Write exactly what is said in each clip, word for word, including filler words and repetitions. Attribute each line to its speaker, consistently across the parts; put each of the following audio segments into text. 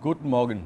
Speaker 1: Guten Morgen.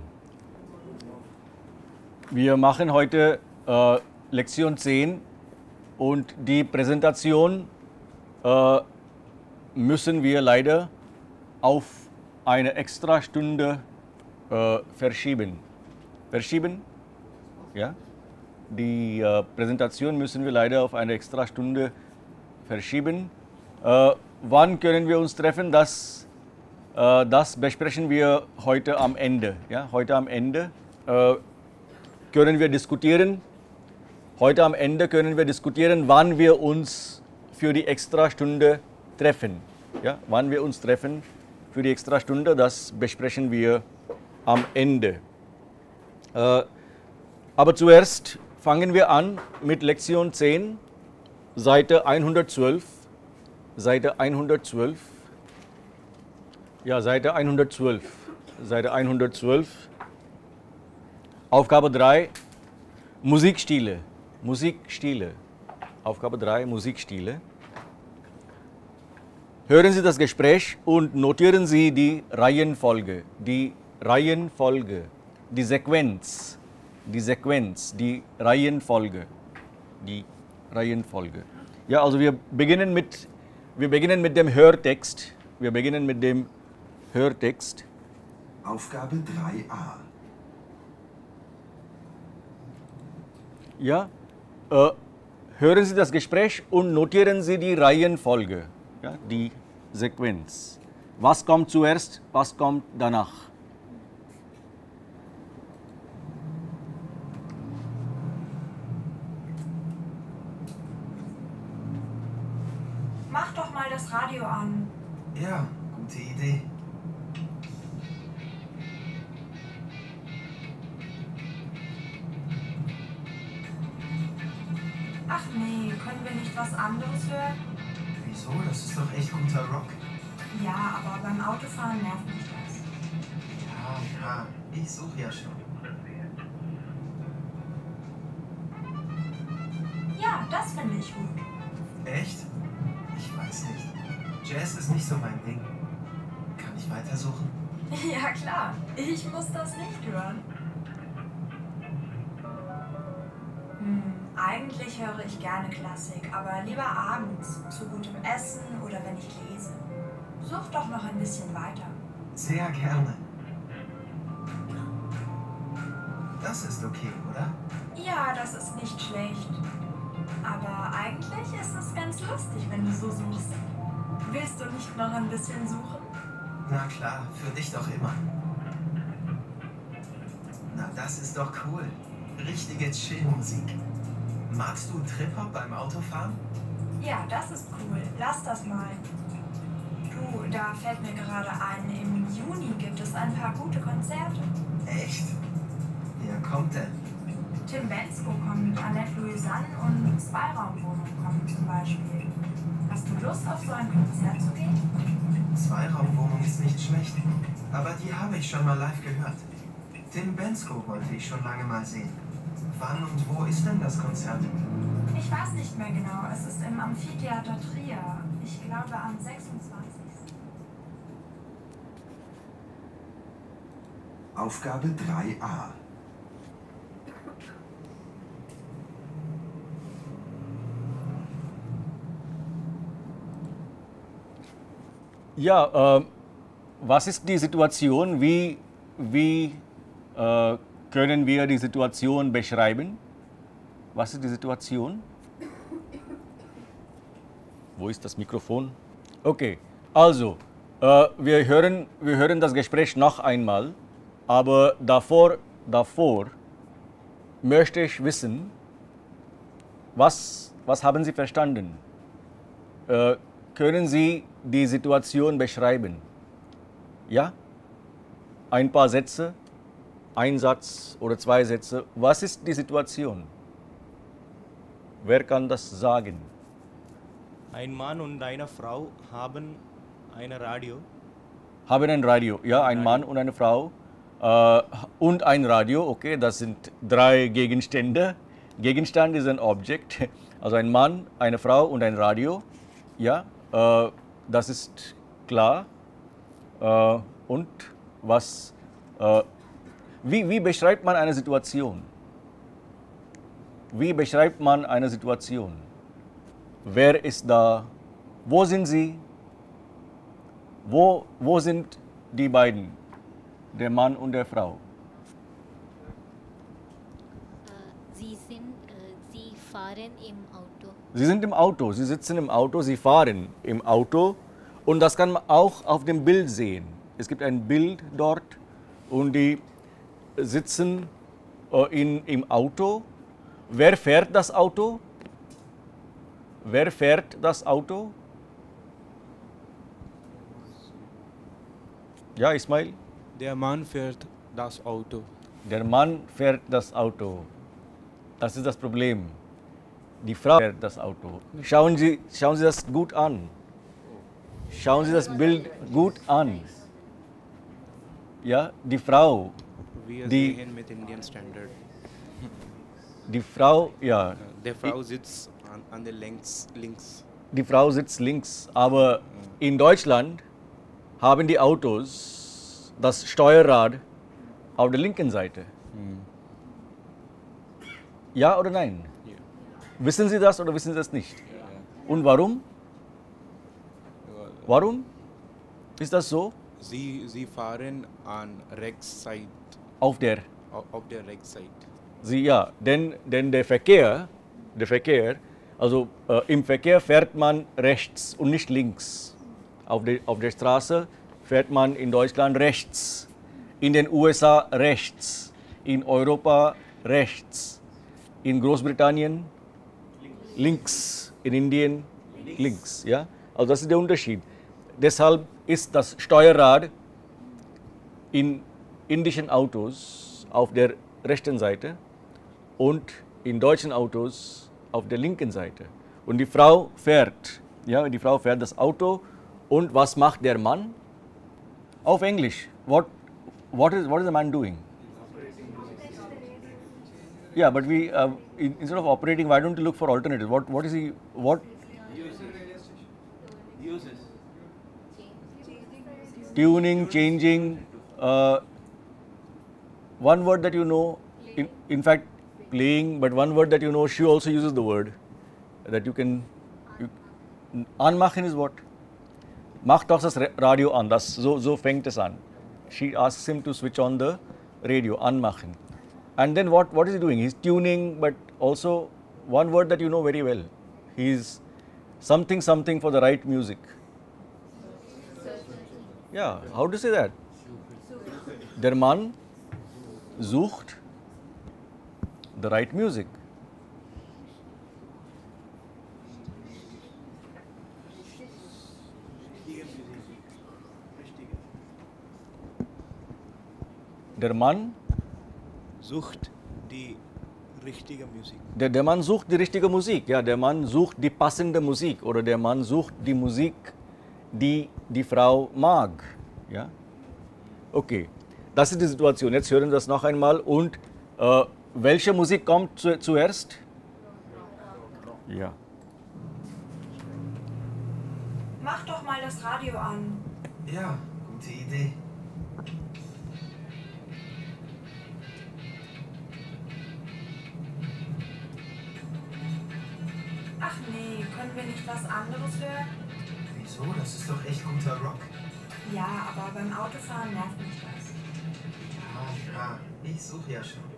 Speaker 1: Wir machen heute äh, Lektion zehn und die Präsentation äh, müssen wir leider auf eine Extrastunde äh, verschieben. Verschieben? Ja? Die äh, Präsentation müssen wir leider auf eine Extrastunde verschieben. Äh, wann können wir uns treffen? Das, äh, das besprechen wir heute am Ende. Ja? Heute am Ende äh, können wir diskutieren. Heute am Ende können wir diskutieren, wann wir uns für die Extrastunde treffen. Ja? Wann wir uns treffen für die Extrastunde, das besprechen wir am Ende. Äh, aber zuerst fangen wir an mit Lektion zehn, Seite hundertzwölf. Seite hundertzwölf. Ja, Seite hundertzwölf. Seite hundertzwölf. Aufgabe drei, Musikstile. Musikstile. Aufgabe drei, Musikstile. Hören Sie das Gespräch und notieren Sie die Reihenfolge. Die Reihenfolge. Die Sequenz. Die Sequenz. Die Reihenfolge. Die Reihenfolge. Ja, also wir beginnen mit, wir beginnen mit dem Hörtext. Wir beginnen mit dem Hörtext.
Speaker 2: Aufgabe drei a.
Speaker 1: Ja, äh, hören Sie das Gespräch und notieren Sie die Reihenfolge, ja, die Sequenz. Was kommt zuerst, was kommt danach?
Speaker 3: Mach doch mal das Radio an.
Speaker 2: Ja, gute Idee.
Speaker 3: Ach nee, können wir nicht was anderes hören?
Speaker 2: Wieso? Das ist doch echt guter Rock.
Speaker 3: Ja, aber beim Autofahren nervt mich das.
Speaker 2: Ja, ja, ich suche ja schon.
Speaker 3: Ja, das finde ich gut.
Speaker 2: Echt? Ich weiß nicht. Jazz ist nicht so mein Ding. Kann ich weitersuchen?
Speaker 3: Ja klar, ich muss das nicht hören. Hm, eigentlich höre ich gerne Klassik, aber lieber abends, zu gutem Essen oder wenn ich lese. Such doch noch ein bisschen weiter.
Speaker 2: Sehr gerne. Das ist okay, oder?
Speaker 3: Ja, das ist nicht schlecht. Aber eigentlich ist es ganz lustig, wenn du so suchst. Willst du nicht noch ein bisschen suchen?
Speaker 2: Na klar, für dich doch immer. Na, das ist doch cool. Richtige Chill-Musik. Magst du Trip-Hop beim Autofahren?
Speaker 3: Ja, das ist cool. Lass das mal. Du, da fällt mir gerade ein, im Juni gibt es ein paar gute Konzerte.
Speaker 2: Echt? Wer kommt denn?
Speaker 3: Tim Bendzko kommt, Annette Louisanne und Zweiraumwohnung kommen zum Beispiel. Hast du Lust, auf so ein Konzert zu gehen?
Speaker 2: Zweiraumwohnung ist nicht schlecht, aber die habe ich schon mal live gehört. Tim Bendzko wollte ich schon lange mal sehen. Wann und wo ist denn das Konzert?
Speaker 3: Ich weiß nicht mehr genau. Es ist im Amphitheater Trier. Ich glaube am sechsundzwanzigsten
Speaker 2: Aufgabe drei a.
Speaker 1: Ja, äh, was ist die Situation? Wie, wie äh, können wir die Situation beschreiben? Was ist die Situation? Wo ist das Mikrofon? Okay, also, äh, wir, hören, wir hören das Gespräch noch einmal, aber davor, davor möchte ich wissen, was, was haben Sie verstanden? Äh, können Sie die Situation beschreiben? Ja? Ein paar Sätze, ein Satz oder zwei Sätze. Was ist die Situation? Wer kann das sagen?
Speaker 4: Ein Mann und eine Frau haben ein Radio.
Speaker 1: Haben ein Radio, ja, ein Mann und eine Frau äh, und ein Radio, okay, das sind drei Gegenstände. Gegenstand ist ein Objekt, also ein Mann, eine Frau und ein Radio, ja, äh, das ist klar. Äh, und was, äh, Äh, wie, wie beschreibt man eine Situation? Wie beschreibt man eine Situation? Wer ist da? Wo sind sie? Wo, wo sind die beiden? Der Mann und der Frau.
Speaker 5: Sie sind, äh, sie fahren im Auto.
Speaker 1: Sie sind im Auto, sie sitzen im Auto, sie fahren im Auto und das kann man auch auf dem Bild sehen. Es gibt ein Bild dort und die sitzen äh, in, im Auto. Wer fährt das Auto? Wer fährt das Auto? Ja, Ismail?
Speaker 4: Der Mann fährt das Auto.
Speaker 1: Der Mann fährt das Auto. Das ist das Problem. Die Frau fährt das Auto. Schauen Sie, schauen Sie das gut an. Schauen Sie das Bild gut an. Ja, die Frau.
Speaker 4: Wir
Speaker 1: Die-
Speaker 4: sehen mit Indian Standard.
Speaker 1: Die Frau, ja,
Speaker 4: Der Frau sitzt an, an der links, links.
Speaker 1: die Frau sitzt links. Aber in Deutschland haben die Autos das Steuerrad auf der linken Seite. Ja oder nein?
Speaker 4: Ja.
Speaker 1: Wissen Sie das oder wissen Sie das nicht? Und warum? Warum ist das so?
Speaker 4: Sie, sie fahren an rechts Seite,
Speaker 1: Auf der,
Speaker 4: au- auf der rechts Seite.
Speaker 1: Sie, ja, denn, denn der Verkehr, der Verkehr, also äh, im Verkehr fährt man rechts und nicht links. Auf der, auf der Straße fährt man in Deutschland rechts, in den U S A rechts, in Europa rechts, in Großbritannien links, in Indien links. Ja? Also das ist der Unterschied. Deshalb ist das Steuerrad in indischen Autos auf der rechten Seite und in deutschen Autos auf der linken Seite. Und die Frau fährt, ja, die Frau fährt das Auto und was macht der Mann? Auf Englisch. What, what, is, what is the man doing? Yeah, but we, uh, in, instead of operating, why don't you look for alternatives? What, what is he, what? Tuning, changing, uh, one word that you know, in, in fact, playing, but one word that you know, she also uses the word that you can, you, anmachen is what? Mach doch das Radio an, das, so, so fängt es an. She asks him to switch on the radio, anmachen. And then what, what is he doing? He's tuning, but also one word that you know very well. He's something, something for the right music. Yeah, how to say that? Der Mann sucht the right music. Der Mann,
Speaker 4: Sucht die richtige Musik.
Speaker 1: der, der Mann sucht die richtige Musik. Ja, der Mann sucht die passende Musik oder der Mann sucht die Musik, die die Frau mag. Ja? Okay, das ist die Situation. Jetzt hören wir das noch einmal. Und äh, welche Musik kommt zu, zuerst? Ja.
Speaker 3: Mach doch mal das Radio an.
Speaker 2: Ja, gute Idee.
Speaker 3: Ach nee, können wir nicht was anderes hören?
Speaker 2: Wieso? Das ist doch echt guter Rock.
Speaker 3: Ja, aber beim Autofahren nervt mich das.
Speaker 2: Ja, ja, ich suche ja schon.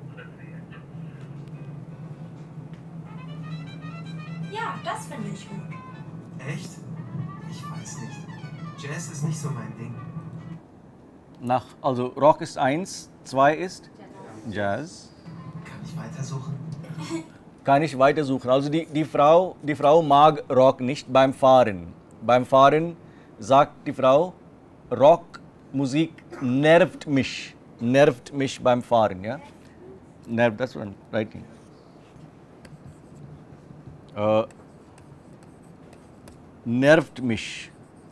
Speaker 3: Ja, das finde ich gut.
Speaker 2: Echt? Ich weiß nicht. Jazz ist nicht so mein Ding.
Speaker 1: Nach, also Rock ist eins, zwei ist Jazz.
Speaker 2: Kann ich weitersuchen?
Speaker 1: Kann ich weitersuchen. Also die, die, Frau, die Frau mag Rock nicht beim Fahren. Beim Fahren sagt die Frau, Rockmusik nervt mich. Nervt mich beim Fahren. Ja? Nervt, that's what I'm writing. Äh, nervt mich.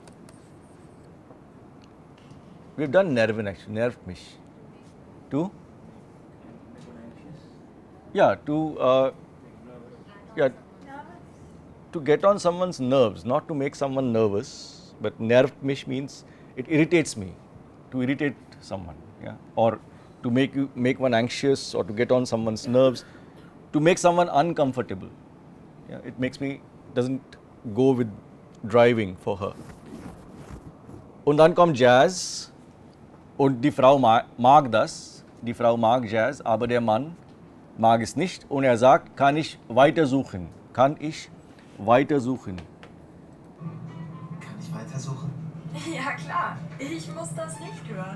Speaker 1: We've done nerven actually, nervt mich. To? Yeah, to, uh, yeah, to get on someone's nerves, not to make someone nervous, but nervt mich means it irritates me, to irritate someone, yeah, or to make you make one anxious or to get on someone's nerves, to make someone uncomfortable. Yeah, it makes me doesn't go with driving for her. Und dann kommt Jazz und die Frau mag das, die Frau mag Jazz, aber der Mann mag es nicht und er sagt, kann ich weitersuchen? Kann ich weitersuchen?
Speaker 2: Kann ich weitersuchen?
Speaker 3: Ja klar, ich muss das nicht hören.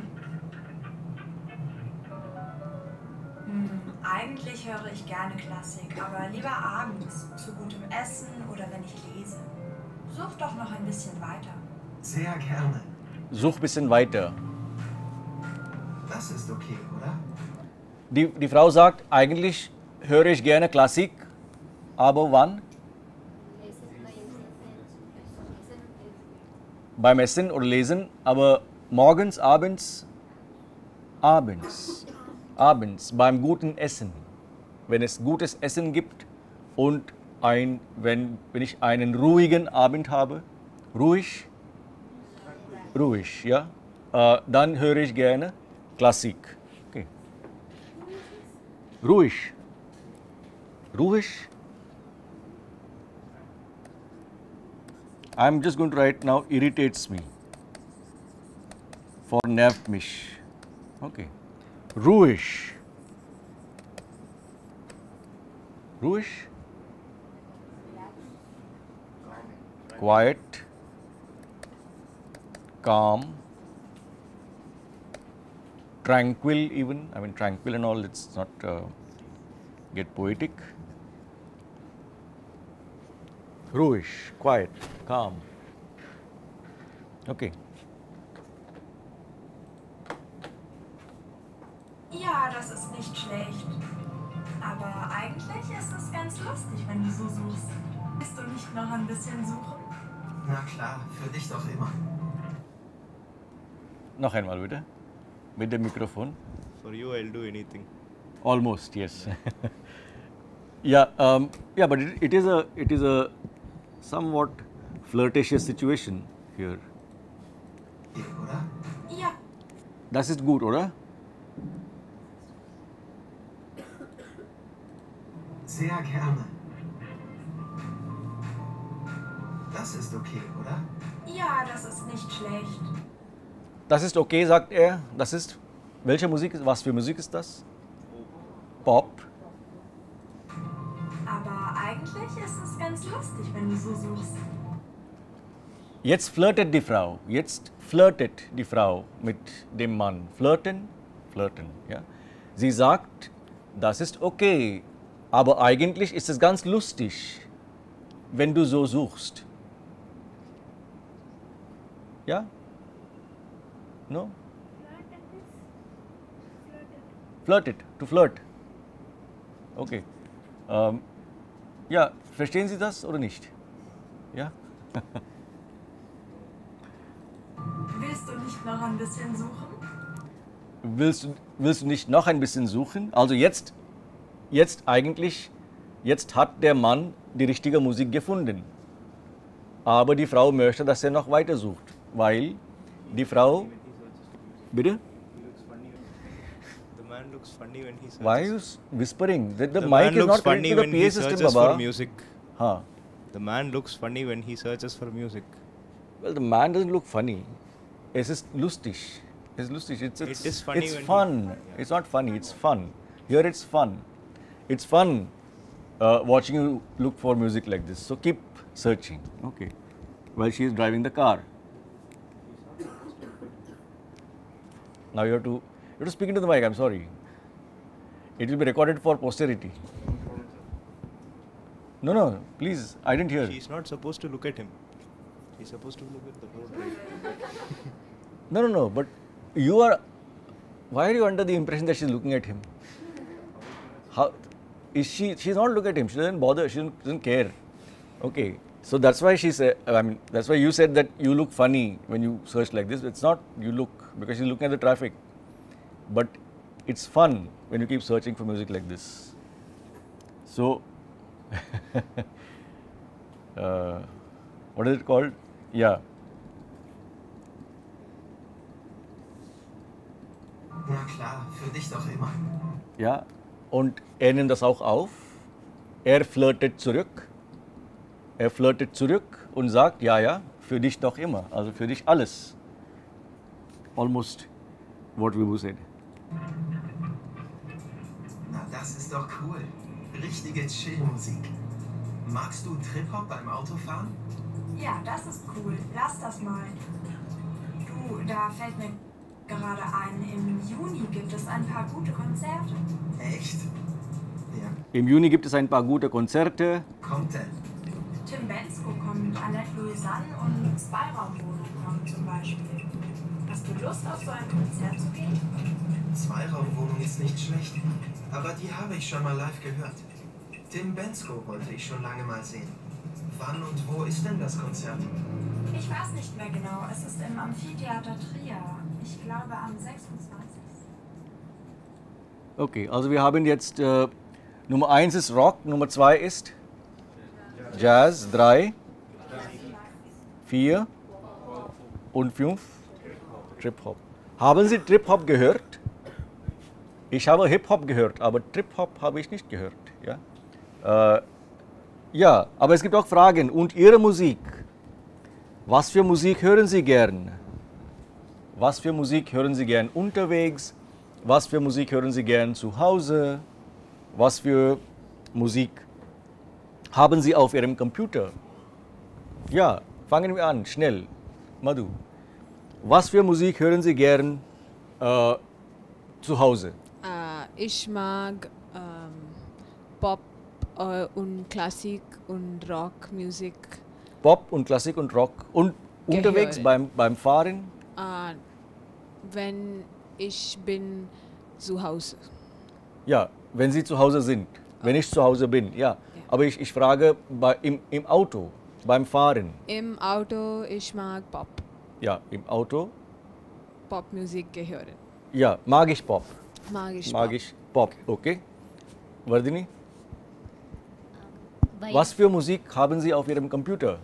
Speaker 3: Hm, eigentlich höre ich gerne Klassik, aber lieber abends, zu gutem Essen oder wenn ich lese. Such doch noch ein bisschen weiter.
Speaker 2: Sehr gerne.
Speaker 1: Such ein bisschen weiter.
Speaker 2: Das ist okay, oder?
Speaker 1: Die, die Frau sagt, eigentlich höre ich gerne Klassik, aber wann? Beim Essen oder Lesen, aber morgens, abends, abends, abends, beim guten Essen. Wenn es gutes Essen gibt und ein, wenn, wenn ich einen ruhigen Abend habe, ruhig, ruhig, ja, äh, dann höre ich gerne Klassik. Okay. Ruhig, ruhig. I'm just going to write now irritates me for nervt mich. Okay. Ruhig. Ruhig. Quiet. Calm. Tranquil even. I mean tranquil and all, let's not uh, get poetic. Ruhig, quiet, calm. Okay.
Speaker 3: Ja, das ist nicht schlecht. Aber eigentlich ist es ganz lustig, wenn du so suchst. Willst du nicht noch ein bisschen suchen?
Speaker 2: Na klar, für dich doch immer.
Speaker 1: Noch einmal bitte. Mit dem Mikrofon.
Speaker 4: For you, I'll do anything.
Speaker 1: Almost, yes. yeah, um, yeah, but it, it is a it is a somewhat flirtatious situation here.
Speaker 2: Geht, oder?
Speaker 3: Ja.
Speaker 1: Das ist gut, oder?
Speaker 2: Sehr gerne. Das ist okay, oder?
Speaker 3: Ja, das ist nicht schlecht.
Speaker 1: Das ist okay, sagt er. Das ist, welche Musik ist, was für Musik ist das? Pop.
Speaker 3: Aber eigentlich ist es ganz lustig, wenn du so suchst.
Speaker 1: Jetzt flirtet die Frau, jetzt flirtet die Frau mit dem Mann. Flirten, flirten, ja. Sie sagt, das ist okay, aber eigentlich ist es ganz lustig, wenn du so suchst. Ja? No? Flirtet, to flirt. Okay. Ähm, ja, verstehen Sie das oder nicht? Ja?
Speaker 3: Willst du nicht noch ein bisschen suchen?
Speaker 1: Willst du, willst du nicht noch ein bisschen suchen? Also jetzt, jetzt eigentlich, jetzt hat der Mann die richtige Musik gefunden. Aber die Frau möchte, dass er noch weiter sucht, weil die Frau, bitte?
Speaker 4: The man looks funny when he searches.
Speaker 1: Why are you s- whispering? The, the,
Speaker 4: The
Speaker 1: mic
Speaker 4: man
Speaker 1: is
Speaker 4: looks
Speaker 1: not
Speaker 4: funny
Speaker 1: connected to
Speaker 4: when
Speaker 1: the
Speaker 4: he
Speaker 1: P A system,
Speaker 4: searches for
Speaker 1: Baba.
Speaker 4: music.
Speaker 1: Huh.
Speaker 4: The man looks funny when he searches for music.
Speaker 1: Well, the man doesn't look funny. Es ist lustig. It's lustig. It's, it's,
Speaker 4: is funny
Speaker 1: it's
Speaker 4: when he-
Speaker 1: fun.
Speaker 4: Yeah.
Speaker 1: It's not funny. It's fun. Here it's fun. It's fun uh, watching you look for music like this. So keep searching. Okay. While she is driving the car. Now you have to you have to speak into the mic. I'm sorry. It will be recorded for posterity. No, no. Please. I didn't hear.
Speaker 4: She's not supposed to look at him. She's supposed to look at the road. Right?
Speaker 1: No, no, no. But you are. Why are you under the impression that she's looking at him? How is she? She's not looking at him. She doesn't bother. She doesn't, doesn't care. Okay. So that's why she said. I mean, that's why you said that you look funny when you search like this. It's not you look because she's looking at the traffic. But it's fun when you keep searching for music like this. So, uh, what is it called? Yeah.
Speaker 2: Na klar, für dich doch immer.
Speaker 1: Ja, und er nimmt das auch auf. Er flirtet zurück. Er flirtet zurück und sagt, ja, ja, für dich doch immer. Also für dich alles. Almost what Vibhu said.
Speaker 2: Na, das ist doch cool. Richtige Chill-Musik. Magst du Trip-Hop beim Autofahren?
Speaker 3: Ja, das ist cool. Lass das mal. Du, da fällt mir gerade ein, im Juni gibt es ein paar gute Konzerte.
Speaker 2: Echt? Ja.
Speaker 1: Im Juni gibt es ein paar gute Konzerte.
Speaker 2: Kommt denn?
Speaker 3: Tim Bensko kommt, Annette Louisanne und Zweiraumwohnung kommen zum Beispiel. Hast du Lust, auf so ein Konzert zu gehen?
Speaker 2: Zweiraumwohnung ist nicht schlecht, aber die habe ich schon mal live gehört. Tim Bensko wollte ich schon lange mal sehen. Wann und wo ist denn das Konzert?
Speaker 3: Ich weiß nicht mehr genau. Es ist im Amphitheater Trier. Ich glaube am sechsundzwanzigsten
Speaker 1: Okay, also wir haben jetzt äh, Nummer eins ist Rock, Nummer zwei ist Jazz, drei, vier und fünf Trip-Hop. Haben Sie Trip-Hop gehört? Ich habe Hip-Hop gehört, aber Trip-Hop habe ich nicht gehört. Ja? Äh, ja, aber es gibt auch Fragen. Und Ihre Musik? Was für Musik hören Sie gern? Was für Musik hören Sie gern unterwegs? Was für Musik hören Sie gern zu Hause? Was für Musik haben Sie auf Ihrem Computer? Ja, fangen wir an, schnell. Madhu, was für Musik hören Sie gern äh, zu Hause?
Speaker 6: Äh, ich mag ähm, Pop äh, und Klassik und Rockmusik.
Speaker 1: Pop und Klassik und Rock. Und
Speaker 6: Gehören.
Speaker 1: unterwegs beim, beim Fahren?
Speaker 6: Äh, wenn ich bin zu Hause.
Speaker 1: Ja, wenn Sie zu Hause sind. Wenn ich zu Hause bin, ja. Aber ich, ich frage bei, im, im Auto, beim Fahren.
Speaker 6: Im Auto ich mag Pop.
Speaker 1: Ja, im Auto.
Speaker 6: Popmusik gehören.
Speaker 1: Ja, mag ich Pop.
Speaker 6: Mag ich
Speaker 1: Mag
Speaker 6: Pop.
Speaker 1: ich Pop, okay. Vardhini,
Speaker 5: Bei
Speaker 1: was für Musik haben Sie auf Ihrem Computer?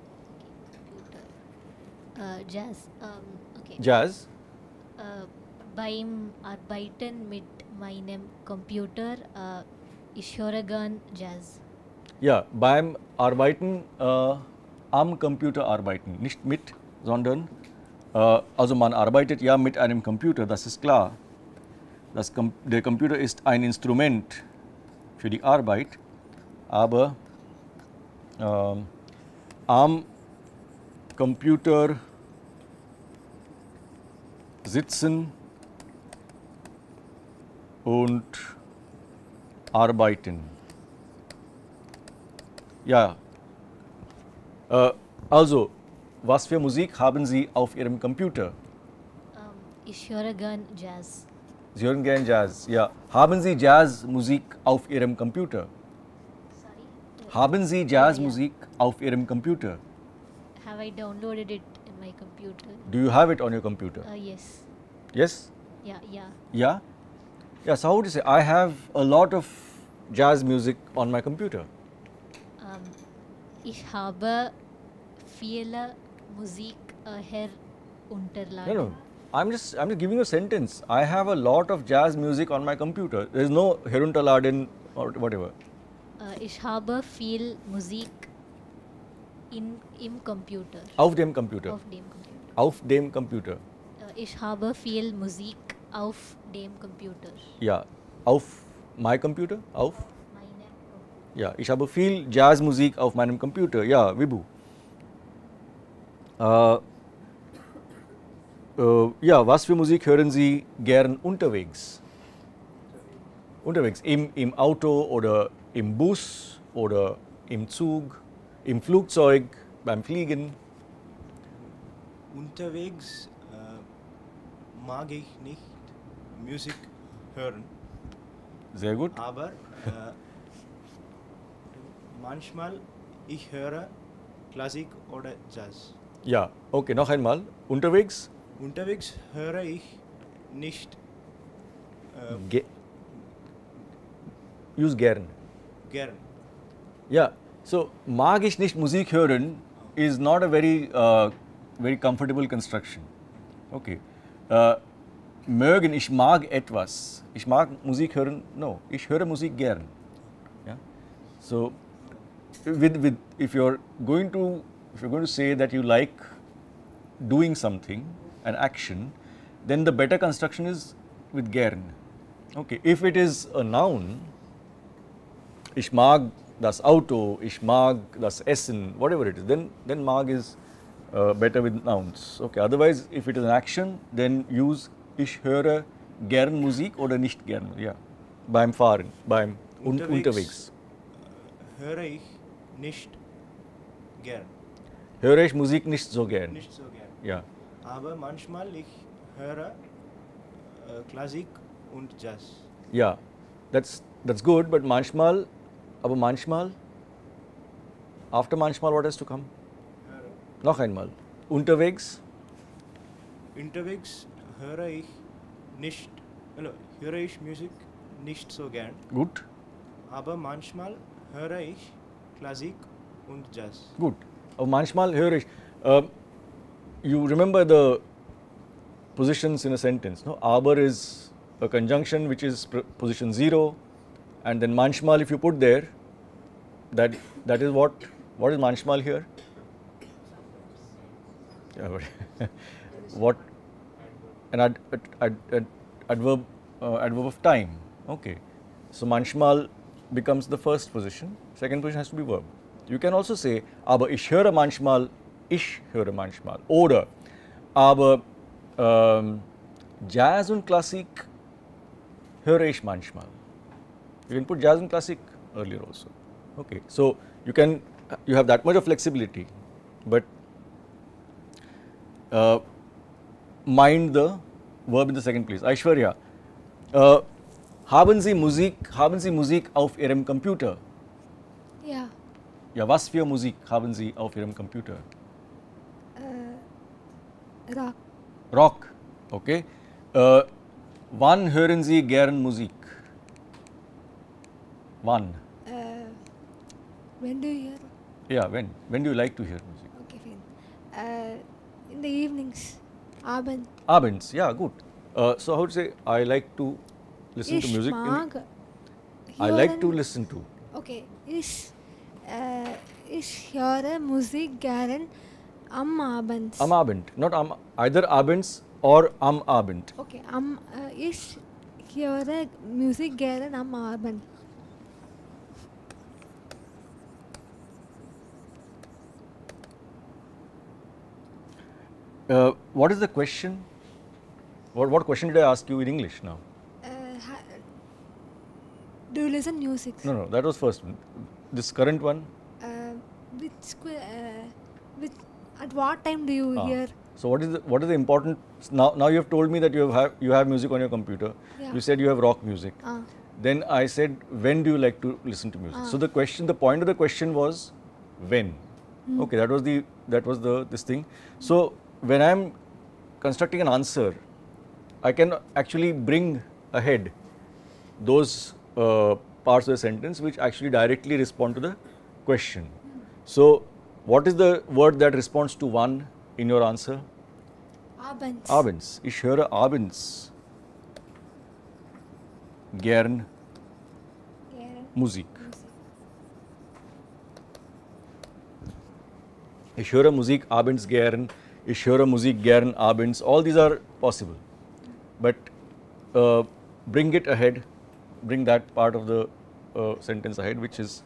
Speaker 5: äh, Jazz. Ähm, okay.
Speaker 1: Jazz?
Speaker 5: Äh, beim Arbeiten mit meinem Computer, äh, ich höre gern Jazz.
Speaker 1: Ja, beim Arbeiten, äh, am Computer arbeiten. Nicht mit, sondern, äh, also man arbeitet ja mit einem Computer, das ist klar. Das Com der Computer ist ein Instrument für die Arbeit, aber äh, am Computer sitzen und arbeiten. Ja, äh, also, was für Musik haben Sie auf Ihrem Computer?
Speaker 5: Ähm, ich höre gern Jazz.
Speaker 1: Sie hören gern Jazz, ja. Haben Sie Jazzmusik auf Ihrem Computer?
Speaker 5: Sorry?
Speaker 1: Haben Sie Jazzmusik auf Ihrem Computer?
Speaker 5: Have I downloaded it in my computer?
Speaker 1: Do you have it on your computer?
Speaker 5: Uh, yes.
Speaker 1: Yes?
Speaker 5: Yeah, yeah.
Speaker 1: Yeah? Yeah, so how to say, I have a lot of jazz music on my computer.
Speaker 5: Ähm, ich habe viele Musik äh, herunterladen.
Speaker 1: No, no, I'm just, I'm just giving you a sentence. I have a lot of jazz music on my computer. There is no Heruntaladen or whatever.
Speaker 5: Äh, ich habe viel Musik in, im Computer.
Speaker 1: Auf dem Computer.
Speaker 5: Auf dem Computer.
Speaker 1: Auf dem Computer.
Speaker 5: Äh, ich habe viel Musik auf dem Computer.
Speaker 1: Ja, auf my Computer? Auf?
Speaker 5: Meine
Speaker 1: Ja, ich habe viel Jazzmusik auf meinem Computer. Ja, Vibhu. Äh, äh, ja, was für Musik hören Sie gern unterwegs? Unterwegs, im, im Auto oder im Bus oder im Zug, im Flugzeug, beim Fliegen?
Speaker 4: Unterwegs äh, mag ich nicht Musik hören,
Speaker 1: Sehr gut.
Speaker 4: aber äh, manchmal ich höre Klassik oder Jazz.
Speaker 1: Ja, okay, noch einmal. Unterwegs?
Speaker 4: Unterwegs höre ich nicht äh,
Speaker 1: Ge use gern.
Speaker 4: gern.
Speaker 1: Ja, so mag ich nicht Musik hören is not a very uh, very comfortable construction. Okay. Uh, mögen, ich mag etwas. Ich mag Musik hören, no, ich höre Musik gern. Yeah? So, with, with, if you're going to, if you're going to say that you like doing something, an action, then the better construction is with gern. Okay, if it is a noun, ich mag das Auto, ich mag das Essen, whatever it is, then, then mag is uh, better with nouns. Okay, otherwise, if it is an action, then use ich höre gern Musik oder nicht gern, ja, beim Fahren, beim un
Speaker 4: Unterwegs.
Speaker 1: unterwegs.
Speaker 4: Höre ich nicht gern.
Speaker 1: Höre ich Musik nicht so gern.
Speaker 4: Nicht so gern.
Speaker 1: Ja.
Speaker 4: Aber manchmal ich höre äh, Klassik und Jazz.
Speaker 1: Ja, that's, that's good, but manchmal, aber manchmal, after manchmal, what has to come?
Speaker 4: Höre.
Speaker 1: Noch einmal. Unterwegs,
Speaker 4: Unterwegs höre ich nicht, no, höre ich Musik nicht so gern.
Speaker 1: gut,
Speaker 4: Aber manchmal höre ich Klassik und Jazz.
Speaker 1: gut. Aber manchmal höre ich, uh, you remember the positions in a sentence, no? Aber is a conjunction which is pr- position zero, and then manchmal if you put there, that, that is what, what is manchmal here? Yeah, but what? An ad, ad, ad, ad, adverb, uh, adverb of time. Okay. So manchmal becomes the first position. Second position has to be verb. You can also say, aber ich höre manchmal, ich höre manchmal. Oder, aber ähm, Jazz und Klassik höre ich manchmal. You can put Jazz und Klassik earlier also. Okay. So you can, you have that much of flexibility, but uh, mind the verb in the second place. Aishwarya, uh, haben Sie Musik, haben Sie Musik auf Ihrem Computer?
Speaker 7: Ja,
Speaker 1: Ja, was für Musik haben Sie auf Ihrem Computer?
Speaker 7: äh, Rock.
Speaker 1: Rock, okay. Uh, wann hören Sie gern Musik? Wann?
Speaker 7: Äh, when do you hear?
Speaker 1: Yeah, when? When do you like to hear music?
Speaker 7: Okay, fine. Äh, in the evenings. Abend.
Speaker 1: Abends, yeah, good. Uh, so how to say, I like to listen
Speaker 7: Ich
Speaker 1: to music. in-
Speaker 7: mag
Speaker 1: I like to
Speaker 7: hören-
Speaker 1: listen to.
Speaker 7: Okay, ich, äh, ich höre Musik gern am Abend.
Speaker 1: Am Abend, not am, either Abends or am Abend.
Speaker 7: Okay, am, äh, ich höre Musik gern am Abend.
Speaker 1: Uh, what is the question? What, what question did I ask you in English now?
Speaker 7: Äh, ha- do you listen music?
Speaker 1: No, no, that was first one. This current one?
Speaker 7: Uh, which, que- uh, which, at what time do you
Speaker 1: Ah.
Speaker 7: hear?
Speaker 1: So what is the, what is the important, now, now you have told me that you have, you have music on your computer.
Speaker 7: Yeah.
Speaker 1: You said you have rock music.
Speaker 7: Ah.
Speaker 1: Then I said, when do you like to listen to music? So the question, the point of the question was, when? Okay, that was the, that was the, this thing. So when I'm constructing an answer, I can actually bring ahead those uh, parts of the sentence which actually directly respond to the question. So what is the word that responds to one in your answer?
Speaker 7: Abends.
Speaker 1: Abends. Ich höre abends gern
Speaker 7: Gern
Speaker 1: Musik.
Speaker 7: Musik.
Speaker 1: Ich höre Musik abends gern. Ich höre Musik gern abends. All these are possible. But uh, bring it ahead, bring that part of the uh, sentence ahead, which is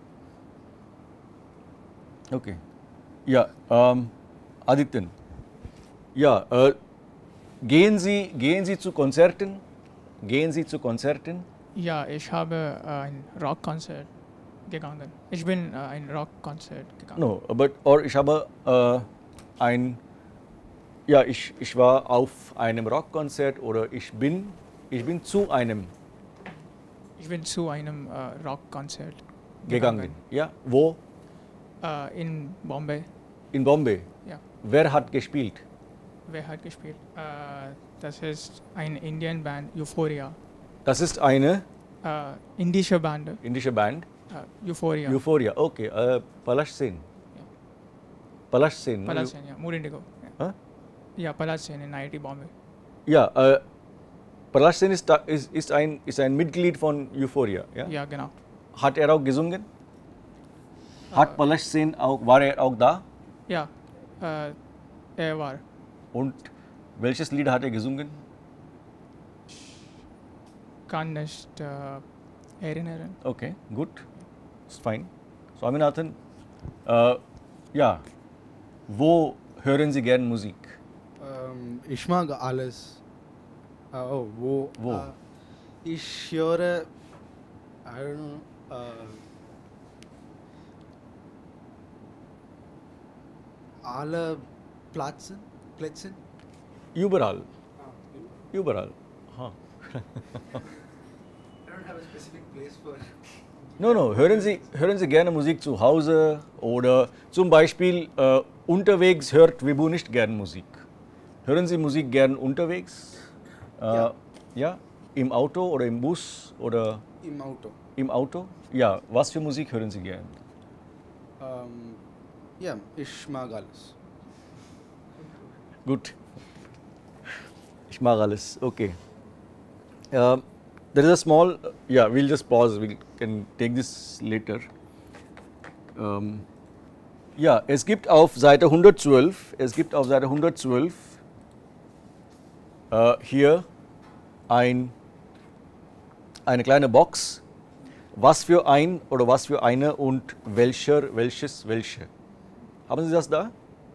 Speaker 1: okay. Yeah, um, Adityan. Ja, äh, gehen Sie, gehen Sie zu Konzerten? Gehen Sie zu Konzerten?
Speaker 8: Ja, ich habe äh, ein Rockkonzert gegangen. Ich bin äh, ein Rockkonzert gegangen.
Speaker 1: No, but or ich habe äh, ein, ja, ich, ich war auf einem Rockkonzert oder ich bin, ich bin zu einem
Speaker 8: Ich bin zu einem äh, Rockkonzert
Speaker 1: gegangen. Ja, wo?
Speaker 8: Äh, in Bombay.
Speaker 1: In Bombay.
Speaker 8: Ja.
Speaker 1: Wer hat gespielt?
Speaker 8: Wer hat gespielt? Äh, das ist eine Indian Band, Euphoria.
Speaker 1: Das ist eine
Speaker 8: Äh, indische Band,
Speaker 1: indische Band.
Speaker 8: äh, Euphoria.
Speaker 1: Euphoria. Okay, äh, Palash Sen.
Speaker 8: Ja.
Speaker 1: Palash Sen. no?
Speaker 8: Palace Sen, ja, Moore Indigo. Ja,
Speaker 1: Huh?
Speaker 8: ja Palace Sen in I I T Bombay.
Speaker 1: Ja, äh, Palash Sen ist, ist, ist, ein, ist ein Mitglied von Euphoria. Ja?
Speaker 8: Ja, genau.
Speaker 1: Hat er auch gesungen? Hat Palash Sen auch, war er auch da?
Speaker 8: Ja, äh, er war.
Speaker 1: Und welches Lied hat er gesungen?
Speaker 8: Kann nicht äh, erinnern.
Speaker 1: Okay, gut. Ist fein. Swaminathan, äh, ja, wo hören Sie gern Musik?
Speaker 9: Ähm, ich mag alles. Äh, oh, wo?
Speaker 1: Wo?
Speaker 9: Äh, ich höre, I don't know, äh, alle Plätze, Plätze.
Speaker 1: Überall. Überall. Aha.
Speaker 9: I don't have a specific place for.
Speaker 1: No, no, hören Sie, hören Sie gerne Musik zu Hause oder zum Beispiel äh, unterwegs hört Vibhu nicht gern Musik. Hören Sie Musik gern unterwegs? Äh,
Speaker 9: Ja.
Speaker 1: Ja? Im Auto oder im Bus oder
Speaker 9: Im Auto.
Speaker 1: im Auto? Ja, was für Musik hören Sie gern?
Speaker 9: Ähm, ja, ich mag alles.
Speaker 1: Gut. Ich mag alles, okay. Uh, there is a small, uh, yeah, we'll just pause, we can take this later. Um, ja, es gibt auf Seite hundertzwölf, es gibt auf Seite hundertzwölf uh, hier ein, eine kleine Box, was für ein oder was für eine und welcher, welches, welche. Haben Sie das da?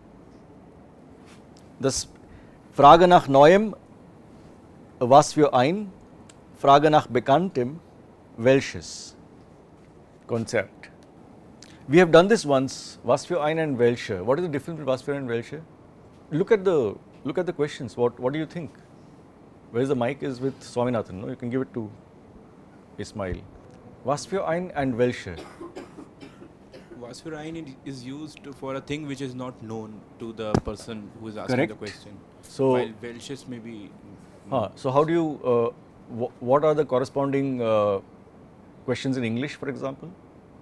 Speaker 1: Das Frage nach Neuem, was für ein, Frage nach Bekanntem, welches Konzert. We have done this once, was für ein and welche. What is the difference between was für ein and welche? Look at the, look at the questions, what, what do you think? Where is the mic is with Swaminathan, no? You can give it to Ismail. Was für ein and welche?
Speaker 4: Was für ein is used for a thing which is not known to the person who is asking
Speaker 1: Correct.
Speaker 4: the question.
Speaker 1: So,
Speaker 4: While welches may be.
Speaker 1: huh, so how do you, uh, wh what are the corresponding uh, questions in English, for example?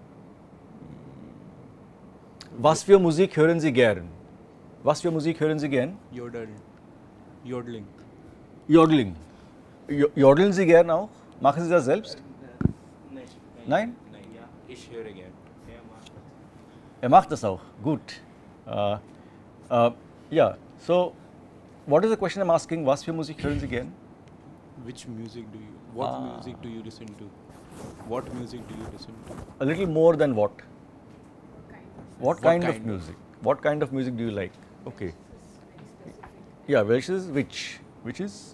Speaker 1: Was für Musik hören Sie gern? Was für Musik hören Sie gern?
Speaker 4: Yodel. Yodeling.
Speaker 1: Jodeling. Jo- Jodeln Sie gern auch? Machen Sie das selbst?
Speaker 4: Nein?
Speaker 1: Nein?
Speaker 4: Nein, ja. Ich höre gern.
Speaker 1: Er macht das auch. Gut. Uh, uh, yeah. So, what is the question I'm asking? Was für Musik hören Sie gern?
Speaker 4: Which music do you, what
Speaker 1: Ah.
Speaker 4: music do you listen to? What music do you listen to?
Speaker 1: A little more than what? What kind of
Speaker 4: kind of?
Speaker 1: music? What kind of music do you like? Okay. Yeah, which is which? Which is?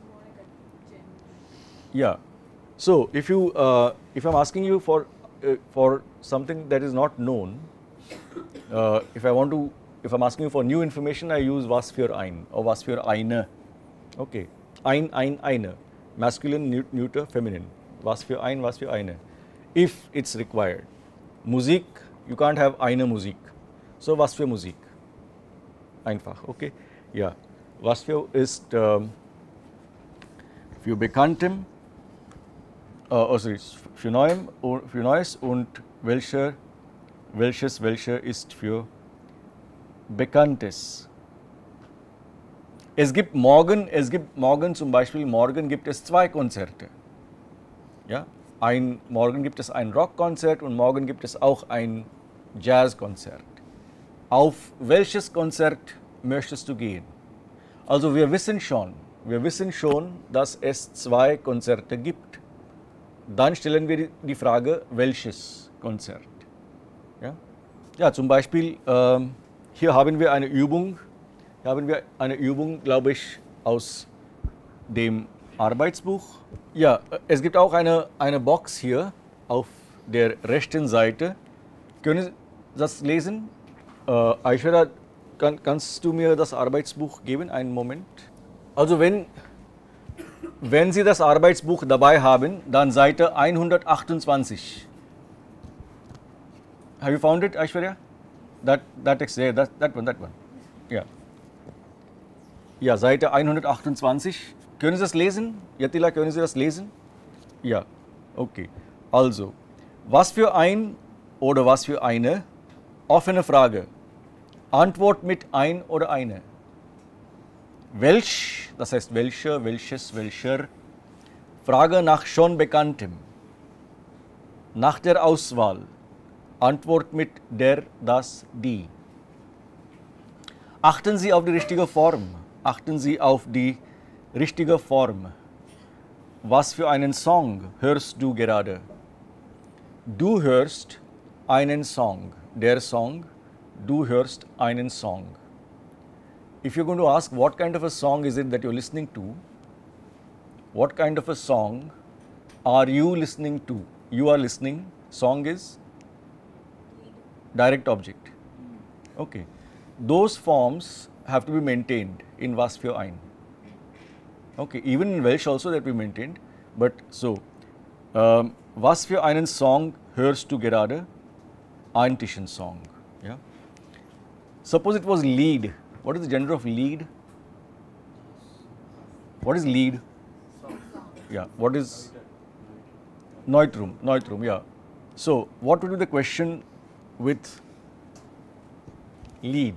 Speaker 1: Yeah. So if you uh, if I'm asking you for uh, for something that is not known, uh, if I want to, if I'm asking you for new information, I use was für ein or was für eine. Okay. Ein, ein, eine. Masculine, neu- neuter, feminine. Was für ein, was für eine. If it's required. Musik, you can't have eine Musik. So was für Musik. Einfach, okay? Ja. Was für ist ähm, für Bekanntem, äh, oh sorry, für Neuem, und- für Neues und welcher, welches, welcher ist für Bekanntes. Es gibt morgen, es gibt morgen zum Beispiel, morgen gibt es zwei Konzerte. Ja? Ein, morgen gibt es ein Rockkonzert und morgen gibt es auch ein Jazzkonzert. Auf welches Konzert möchtest du gehen? Also wir wissen schon, wir wissen schon, dass es zwei Konzerte gibt. Dann stellen wir die- die Frage, welches Konzert? Ja, ja zum Beispiel, ähm, hier haben wir eine Übung, hier haben wir eine Übung, glaube ich, aus dem Arbeitsbuch. Ja, es gibt auch eine, eine Box hier auf der rechten Seite. Können Sie das lesen? Äh, Aishwarya, kann, kannst du mir das Arbeitsbuch geben? Einen Moment. Also wenn, wenn Sie das Arbeitsbuch dabei haben, dann Seite hundertachtundzwanzig. Have you found it, Aishwarya? That, that text there, that, that one, that one. Ja. Ja, Seite hundertachtundzwanzig. Können Sie das lesen? Yatila, können Sie das lesen? Ja, okay. Also, was für ein oder was für eine? Offene Frage. Antwort mit ein oder eine. Welch, das heißt welcher, welches, welcher. Frage nach schon Bekanntem. Nach der Auswahl. Antwort mit der, das, die. Achten Sie auf die richtige Form. Achten Sie auf die richtige Form. Was für einen Song hörst du gerade? Du hörst einen Song. Der Song. Du hörst einen Song. If you're going to ask what kind of a song is it that you're listening to, what kind of a song are you listening to? You are listening. Song is direct object. Okay. Those forms have to be maintained in was für ein. Okay. Even in Welsh also that we maintained. But so, um, was für einen Song hörst du gerade? Ein Tischen Song. Yeah. Suppose it was lead. What is the gender of lead? What is lead? Yeah. What is Neutrum? Neutrum. Yeah. So, what would be the question with lead?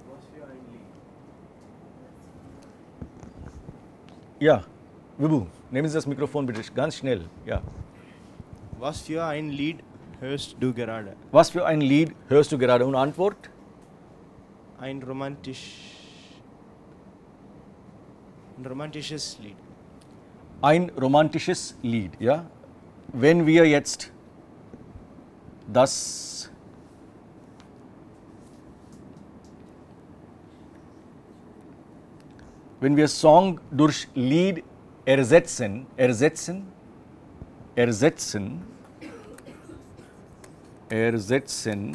Speaker 1: Ja, Vibhu, nehmen Sie das Mikrofon bitte ganz schnell. Ja.
Speaker 4: Was für ein Lied hörst du gerade?
Speaker 1: Was für ein Lied hörst du gerade? Und Antwort?
Speaker 4: Ein romantisch, ein romantisches Lied.
Speaker 1: Ein romantisches Lied, ja. Wenn wir jetzt das wenn wir Song durch Lied ersetzen, ersetzen, ersetzen, ersetzen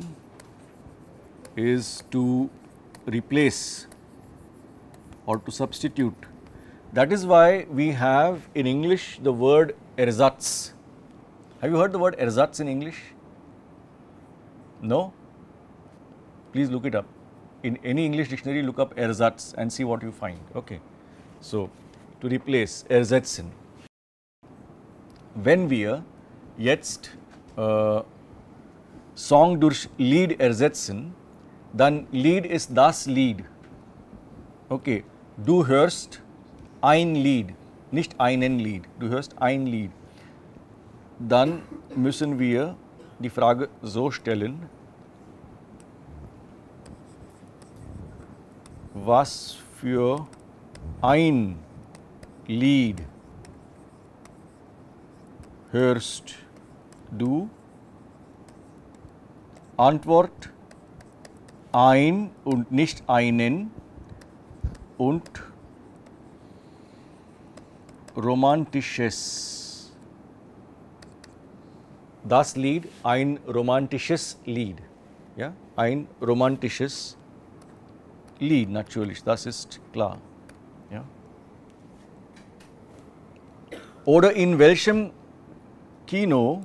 Speaker 1: is to replace or to substitute. That is why we have in English the word ersatz. Have you heard the word ersatz in English? No? Please look it up. In any English dictionary, look up ersatz and see what you find. Okay. So, to replace ersetzen. Wenn wir jetzt äh, Song durch Lied ersetzen, dann Lied ist das Lied. Okay. Du hörst ein Lied, nicht einen Lied. Du hörst ein Lied. Dann müssen wir die Frage so stellen: Was für ein Lied hörst du? Antwort: ein und nicht einen und romantisches. Das Lied, ein romantisches Lied. Ja, ein romantisches Lied, natürlich, das ist klar. Ja. Oder in welchem Kino,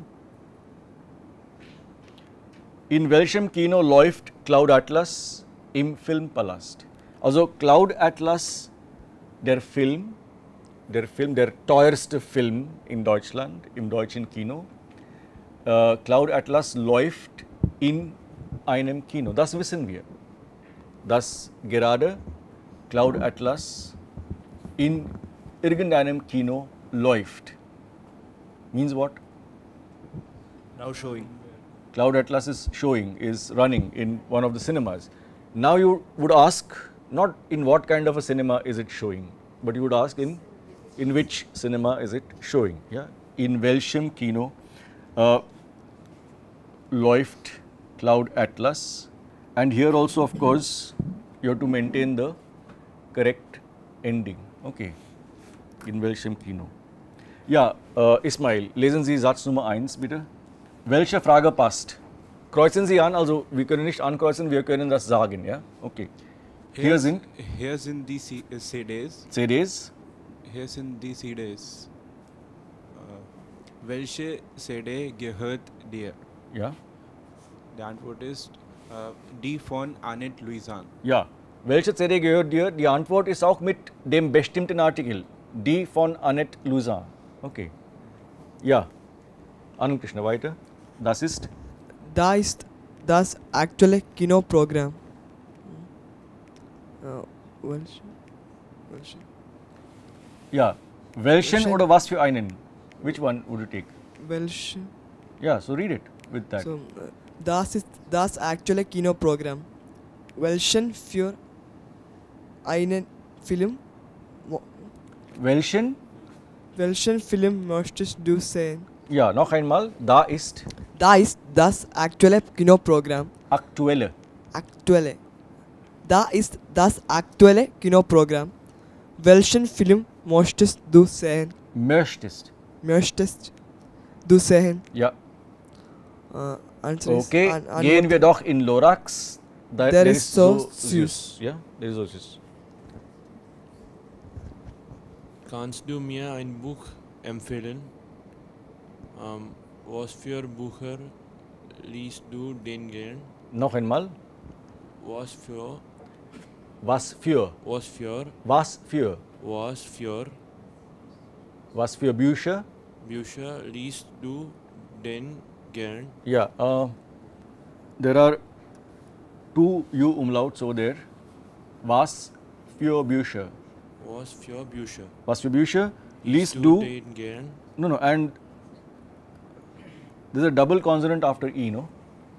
Speaker 1: in welchem Kino läuft Cloud Atlas? Im Filmpalast. Also Cloud Atlas, der Film, der Film, der teuerste Film in Deutschland, im deutschen Kino. Uh, Cloud Atlas läuft in einem Kino. Das wissen wir. Dass gerade Cloud Atlas in irgendeinem Kino läuft. Means what?
Speaker 4: Now showing.
Speaker 1: Cloud Atlas is showing, is running in one of the cinemas. Now you would ask, not in what kind of a cinema is it showing, but you would ask in, in which cinema is it showing. Yeah? In welchem Kino uh, läuft Cloud Atlas. And here also, of course, you have to maintain the correct ending. Okay. In welchem Kino? Ja, uh, Ismail, lesen Sie Satz Nummer eins bitte. Welche Frage passt? Kreuzen Sie an, also wir können nicht ankreuzen, wir können das sagen, ja? Okay. Hier, hier sind
Speaker 10: Hier sind die C Ds.
Speaker 1: C Ds.
Speaker 10: Hier sind die C Ds. Uh, welche C D gehört dir?
Speaker 1: Ja.
Speaker 10: Die Antwort ist uh, die von Annette Louisan.
Speaker 1: Ja. Welche C D gehört dir? Die Antwort ist auch mit dem bestimmten Artikel. Die von Annette Louisan. Okay. Ja. Anand Krishna, weiter. Das ist?
Speaker 11: Da ist das aktuelle Kinoprogramm. Uh, welche? Welche?
Speaker 1: Ja. Welchen, Welchen oder was für einen? Which one would you take?
Speaker 11: Welsh.
Speaker 1: Yeah, so read it with that.
Speaker 11: So, uh, das ist das aktuelle Kinoprogramm. Welchen für einen Film? mo-
Speaker 1: Welchen?
Speaker 11: Welchen Film möchtest du sehen?
Speaker 1: Ja, noch einmal. Da ist
Speaker 11: Da ist das aktuelle Kinoprogramm.
Speaker 1: aktuelle.
Speaker 11: Aktuelle. Da ist das aktuelle Kinoprogramm. Welchen Film möchtest du sehen?
Speaker 1: Möchtest.
Speaker 11: Möchtest du sehen?
Speaker 1: Ja.
Speaker 11: Uh, answer is
Speaker 1: Okay,
Speaker 11: an- an-
Speaker 1: gehen wir doch in Lorax. Da,
Speaker 11: There
Speaker 1: there
Speaker 11: is so süß.
Speaker 1: Ja, there is so süß.
Speaker 10: Kannst du mir ein Buch empfehlen? Ähm, was für Bücher liest du denn gern?
Speaker 1: Noch einmal.
Speaker 10: Was für,
Speaker 1: Was für?
Speaker 10: was für,
Speaker 1: Was für?
Speaker 10: was für
Speaker 1: Was für Bücher?
Speaker 10: Bücher liest du denn gern?
Speaker 1: Yeah, uh, there are two U umlauts over there. Was für Bücher?
Speaker 10: Was für Bücher
Speaker 1: Was für Bücher? Liest
Speaker 10: du
Speaker 1: du?
Speaker 10: denn gern?
Speaker 1: No, no, and there's a double consonant after E, no?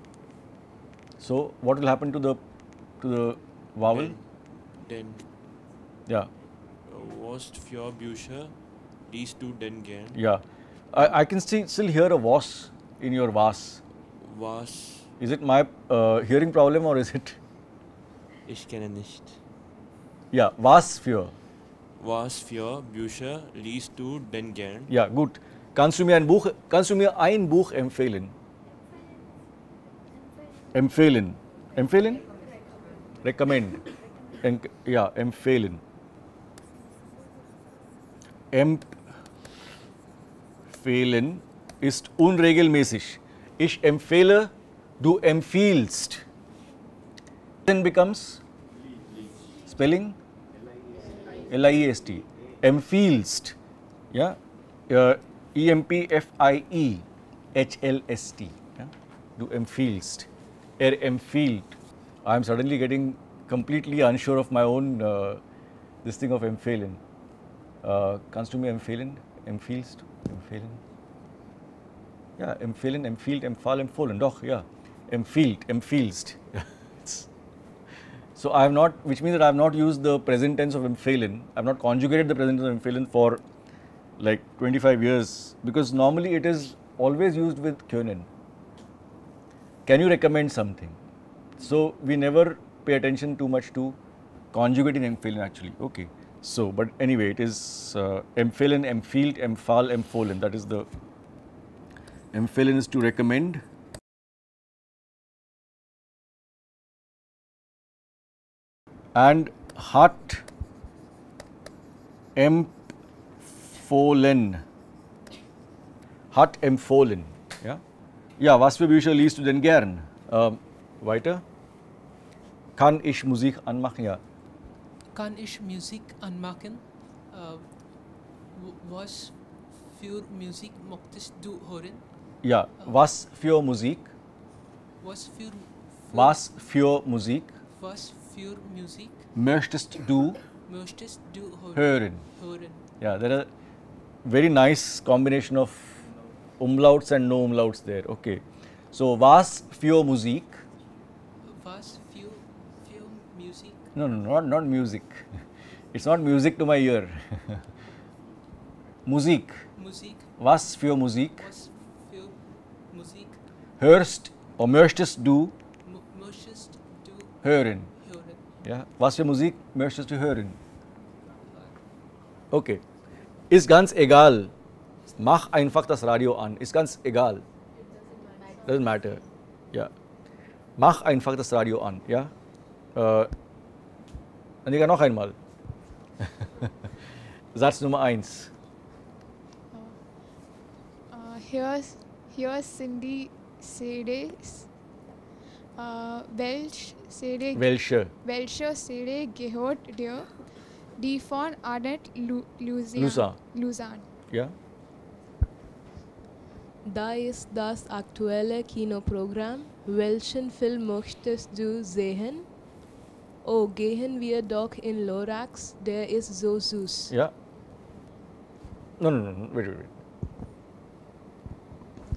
Speaker 1: So what will happen to the to the vowel?
Speaker 10: Denn
Speaker 1: Yeah,
Speaker 10: was für Bücher liest du denn gern?
Speaker 1: yeah. I, I can still still hear a was in your was.
Speaker 10: Was?
Speaker 1: Is it my uh, hearing problem or is it?
Speaker 10: Ich kenne nicht.
Speaker 1: Yeah, was für.
Speaker 10: Was für Bücher liest du denn gern?
Speaker 1: Ja, gut. Kannst du mir ein Buch, kannst du mir ein Buch empfehlen? Empfehlen. Empfehlen? Recommend. En ja, empfehlen. Empfehlen ist unregelmäßig. Ich empfehle, du empfiehlst. Then becomes spelling L I E S T. Empfiehlst. Yeah. Uh, E M P F I E H L S T. Yeah? Du empfiehlst. Er empfiehlt. I am suddenly getting completely unsure of my own uh, this thing of empfehlen. Uh, kannst du mir empfehlen? Empfiehlst? Empfehlen? Ja, empfehlen, empfiehlt, empfahl, empfohlen. Doch, ja. Empfiehlt, empfiehlst. So I have not, which means that I have not used the present tense of empfehlen. I have not conjugated the present tense of empfehlen for like twenty-five years because normally it is always used with können. Can you recommend something? So we never pay attention too much to conjugating empfehlen actually. Okay. So, but anyway, it is uh, empfehlen, empfiehlt, empfahl, empfohlen. That is the empfehlen is to recommend. And hat empfohlen. Hat empfohlen. Ja, ja, was für Bücher liest du denn gern? Ähm, weiter. Kann ich Musik anmachen? Ja.
Speaker 12: Kann ich Musik anmachen? Äh, w- was für Musik möchtest du hören?
Speaker 1: Ja, was für Musik?
Speaker 12: Was für,
Speaker 1: Was für Musik
Speaker 12: was für Musik
Speaker 1: möchtest du
Speaker 12: möchtest du hören?
Speaker 1: hören?
Speaker 12: hören?
Speaker 1: Yeah, there are very nice combination of umlauts and no umlauts there. Okay. So, was für Musik?
Speaker 12: Was für, für Musik?
Speaker 1: No, no, not, not music. It's not music to my ear. Musik.
Speaker 12: Musik?
Speaker 1: Was für Musik
Speaker 12: Was für Musik
Speaker 1: hörst oder möchtest du
Speaker 12: m- möchtest du
Speaker 1: hören?
Speaker 12: hören?
Speaker 1: Ja, was für Musik möchtest du hören? Okay. Ist ganz egal. Mach einfach das Radio an. Ist ganz egal. Doesn't matter. Ja. Mach einfach das Radio an. Ja. Äh, Annika, noch einmal. Satz Nummer eins.
Speaker 13: Uh, here's here's Cindy Sedes. Uh, Welch Sede
Speaker 1: Welche?
Speaker 13: Welche Sede gehört dir? Die von Annette Lu Lusian.
Speaker 1: Lusa.
Speaker 13: Lusan.
Speaker 1: Ja.
Speaker 14: Da ist das aktuelle Kinoprogramm. Welchen Film möchtest du sehen? Oh, gehen wir doch in Lorax, der ist so süß.
Speaker 1: Ja. No, no, no, no. Wait, wait, wait.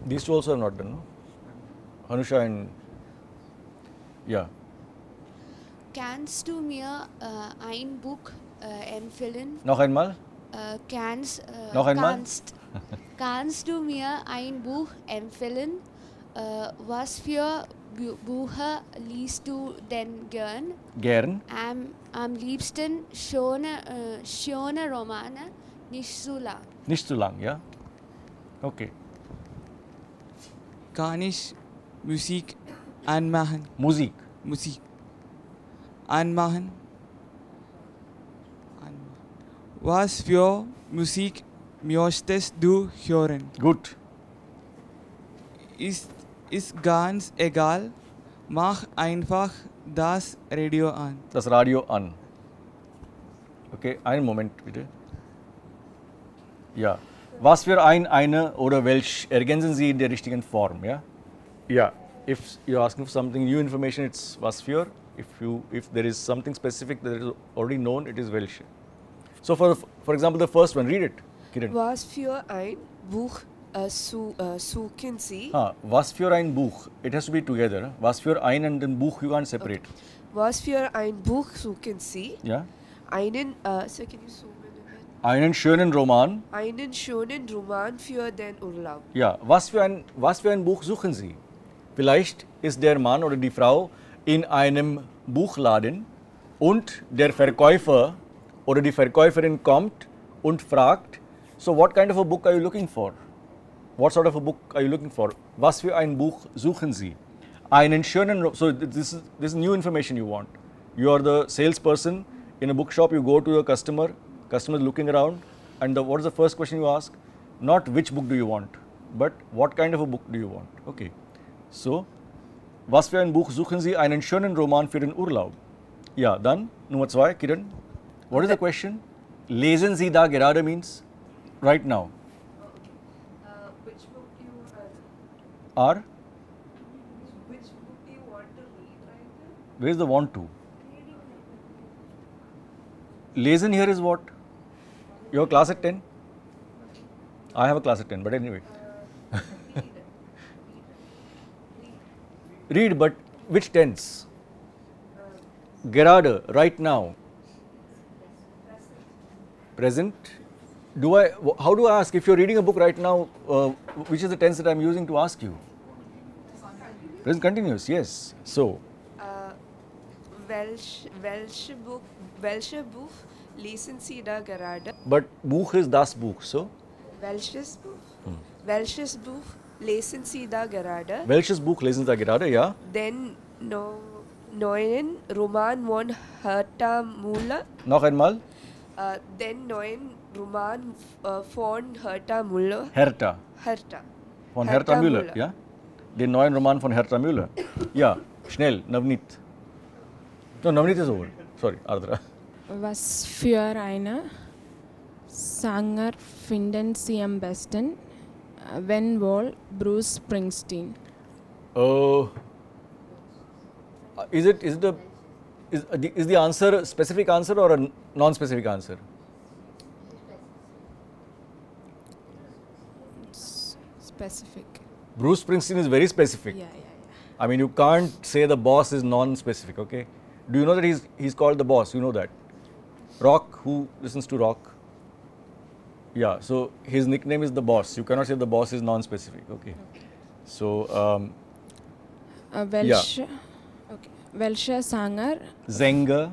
Speaker 1: These two also have not done, no? Anusha and, yeah.
Speaker 15: Kannst du mir äh, ein Buch äh, empfehlen?
Speaker 1: Noch einmal?
Speaker 15: Äh, kannst, äh,
Speaker 1: Noch einmal?
Speaker 15: Kannst, kannst du mir ein Buch empfehlen? Äh, was für Bu Bücher liest du denn gern?
Speaker 1: Gern?
Speaker 15: Am, am liebsten schöne, äh, schöne Romane, nicht so lang.
Speaker 1: Nicht zu lang, ja? Okay.
Speaker 16: Kann ich Musik anmachen?
Speaker 1: Musik?
Speaker 16: Musik. Anmachen. Was für Musik möchtest du hören?
Speaker 1: Gut.
Speaker 16: Ist, ist ganz egal. Mach einfach das Radio an.
Speaker 1: Das Radio an. Okay, einen Moment bitte. Ja. Was für ein, eine oder welch ergänzen Sie in der richtigen Form, ja? Yeah. If you're asking for something new information, it's was für. If you if there is something specific that is already known, it is welche. So for for example, the first one, read it, Kiran.
Speaker 17: Was für ein Buch äh, su, äh, suchen Sie?
Speaker 1: Ah, was für ein Buch. It has to be together. Was für ein and then Buch you can't separate.
Speaker 17: Okay. Was für ein Buch suchen Sie?
Speaker 1: Ja.
Speaker 17: Einen, äh, so can you zoom in a bit?
Speaker 1: Einen schönen Roman.
Speaker 17: Einen schönen Roman für den Urlaub.
Speaker 1: Ja, was für ein was für ein Buch suchen Sie? Vielleicht ist der Mann oder die Frau in einem Buchladen und der Verkäufer oder die Verkäuferin kommt und fragt, so what kind of a book are you looking for? What sort of a book are you looking for? Was für ein Buch suchen Sie? Einen schönen, so this is, this is new information you want. You are the salesperson in a bookshop, you go to a customer, customer is looking around, and the, what is the first question you ask? Not which book do you want, but what kind of a book do you want? Okay. So, was für ein Buch suchen Sie? Einen schönen Roman für den Urlaub. Ja, dann Nummer zwei, Kiran. What is the question? Lesen Sie da gerade means right now.
Speaker 17: Uh, which book do you uh,
Speaker 1: Are?
Speaker 17: Which book do you want to read right now?
Speaker 1: Where is the want to? Lesen here is what? Your class at ten? I have a class at ten, but anyway. Read, but which tense? Gerade, right now. Present. Do I? How do I ask? If you're reading a book right now, uh, which is the tense that I'm using to ask you? Present continuous. Yes. So.
Speaker 17: Uh, welch, welche Buch, welche Buch lesen Sie da gerade?
Speaker 1: But Buch is das Buch. So.
Speaker 17: Welches Buch?
Speaker 1: Hmm.
Speaker 17: Welches Buch lesen Sie da gerade?
Speaker 1: Welches Buch lesen Sie da gerade? Ja.
Speaker 17: Den no, neuen Roman von Herta Müller.
Speaker 1: Noch einmal.
Speaker 17: Uh, den neuen Roman uh, von Herta Müller.
Speaker 1: Herta.
Speaker 17: Herta.
Speaker 1: Von Herta, Herta Müller, Müller, ja? Den neuen Roman von Herta Müller. Ja, schnell, Navneet. No, Navneet is over. Sorry, Ardra.
Speaker 18: Was für eine Sänger finden Sie am besten? Wenn wohl Bruce Springsteen.
Speaker 1: Uh, is it is it a is is the answer a specific answer or a non-specific answer?
Speaker 18: Specific.
Speaker 1: Bruce Springsteen is very specific.
Speaker 18: Yeah, yeah, yeah.
Speaker 1: I mean, you can't say the boss is non-specific. Okay. Do you know that he's he's called the boss? You know that. Rock. Who listens to rock? Yeah. So his nickname is the boss. You cannot say the boss is non-specific. Okay. okay. So. Um,
Speaker 18: uh, Welsh.
Speaker 1: Yeah.
Speaker 18: Okay. Welcher Sänger?
Speaker 1: Sänger.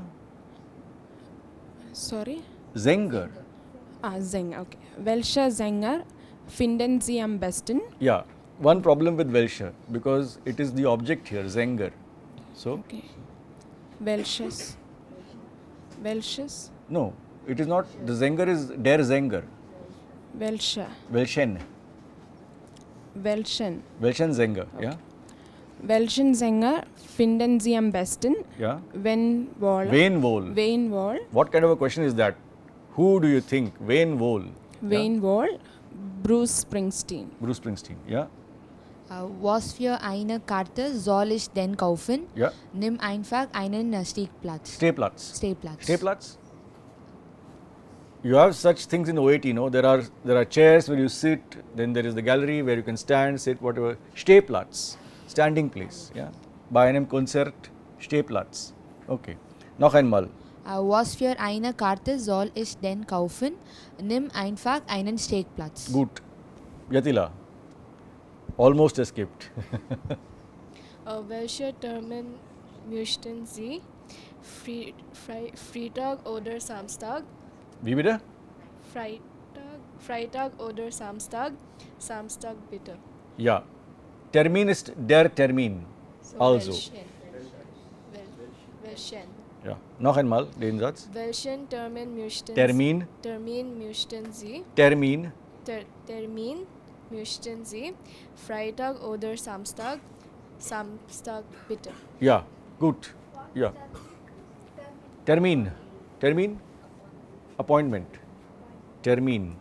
Speaker 18: Sorry?
Speaker 1: Sänger.
Speaker 18: Ah, Sänger, okay. Welcher Sänger finden Sie am besten?
Speaker 1: Yeah. One problem with welcher, because it is the object here, Sänger. So?
Speaker 18: Okay. Welches? Welches?
Speaker 1: No, it is not. The Sänger is der Sänger.
Speaker 18: Welcher?
Speaker 1: Welchen.
Speaker 18: Welchen.
Speaker 1: Welchen Sänger, okay. Yeah.
Speaker 18: Welchen Sänger finden Sie am besten?
Speaker 1: Yeah.
Speaker 18: Wen wohl?
Speaker 1: Wen wohl.
Speaker 18: Wen wohl?
Speaker 1: What kind of a question is that? Who do you think? Wen wohl.
Speaker 18: Wen yeah. wohl? Bruce Springsteen.
Speaker 1: Bruce Springsteen, yeah.
Speaker 19: Uh, was für eine Karte soll ich denn kaufen?
Speaker 1: Ja.
Speaker 19: Nimm einfach einen uh, Stehplatz.
Speaker 1: Stehplatz.
Speaker 19: Stehplatz.
Speaker 1: Stehplatz. You have such things in O A T, no? There are there are chairs where you sit, then there is the gallery where you can stand, sit, whatever. Stehplatz, standing place, ja. Bei einem Konzert Stehplatz. Okay. Noch einmal.
Speaker 19: Äh, was für eine Karte soll ich denn kaufen? Nimm einfach einen Stehplatz.
Speaker 1: Gut. Yatila. Almost escaped.
Speaker 18: Uh, welche Termen möchten Sie? Fre Fre Freitag oder Samstag?
Speaker 1: Wie bitte?
Speaker 18: Freitag, Freitag oder Samstag? Samstag bitte.
Speaker 1: Ja. Termin ist der Termin.
Speaker 18: So,
Speaker 1: Also.
Speaker 18: Welchen? Wel welchen?
Speaker 1: Ja. Noch einmal den Satz.
Speaker 18: Welchen Termin möchten
Speaker 1: Termin.
Speaker 18: Sie? Termin möchten Sie?
Speaker 1: Termin.
Speaker 18: Ter Termin möchten Sie? Freitag oder Samstag? Samstag bitte.
Speaker 1: Ja. Gut. Ja. Termin. Termin. Appointment. Termin.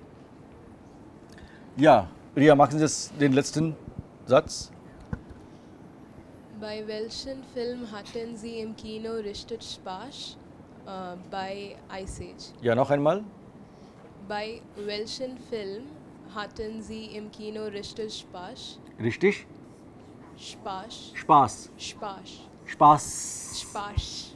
Speaker 1: Ja. Ria, machen Sie das, den letzten Satz.
Speaker 14: Bei welchem Film hatten Sie im Kino richtig Spaß? Äh, bei Ice Age.
Speaker 1: Ja, noch einmal.
Speaker 14: Bei welchem Film hatten Sie im Kino richtig Spaß?
Speaker 1: Richtig?
Speaker 14: Spaß.
Speaker 1: Spaß.
Speaker 14: Spaß.
Speaker 1: Spaß.
Speaker 14: Spaß.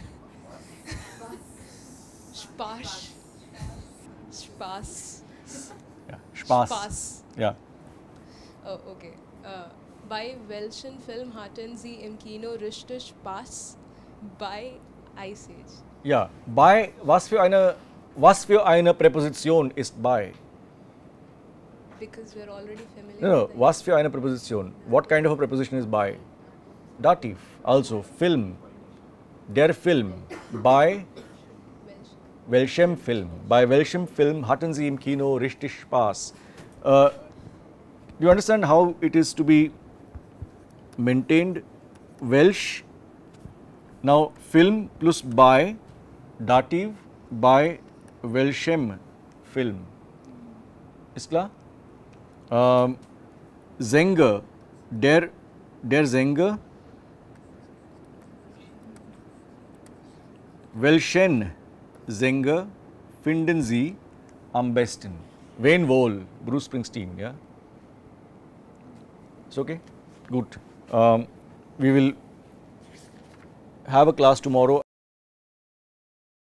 Speaker 14: Spaß. Spaß.
Speaker 1: Ja, Spaß.
Speaker 14: Spaß.
Speaker 1: Ja.
Speaker 14: Oh, okay. Uh, bei welchem Film hatten Sie im Kino richtig Spaß? Bei Ice Age.
Speaker 1: Ja, bei, was für eine, was für eine Präposition ist bei?
Speaker 14: Because we're already familiar.
Speaker 1: No, no, was für eine Präposition? What kind of a preposition is by? Dativ. Also, Film. Der Film. Bei welchem Film? Bei welchem Film hatten Sie im Kino richtig Spaß? Uh, do you understand how it is to be maintained? Welch. Now, Film plus by, Dativ, by welchem Film. Ist klar? Um, Sänger, der, der Sänger, welchen Sänger finden Sie am besten? Wen wohl? Bruce Springsteen, ja? It's okay? Good. Um, we will have a class tomorrow.